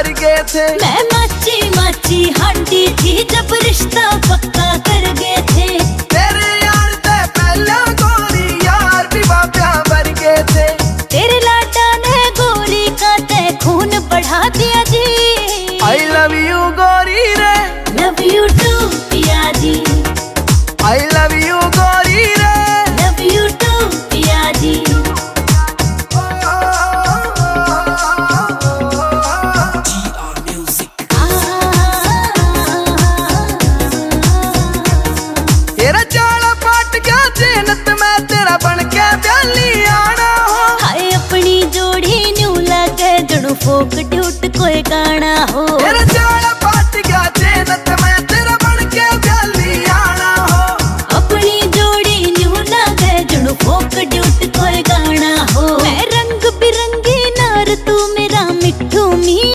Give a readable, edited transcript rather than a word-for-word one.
भर गए थे। मैं माची माची हांडी थी जब रिश्ता पक्का कर गए थे। तेरे यार से पहले गोरी यार भी बाप्या भर गए थे। तेरे लाडा ने गोरी का ते खून बढ़ा दिया जी। आई लव यू गोरी रे, लव यू टू पिया जी। आई लव यू गोरी रे, लव यू टू पिया जी। तेरा जाला पाट गया जेनत में तेरा बन के ब्याली आना हो। हाय अपनी जोड़ी न्यू लगे जड़ू फोक ड्यूट कोई गाना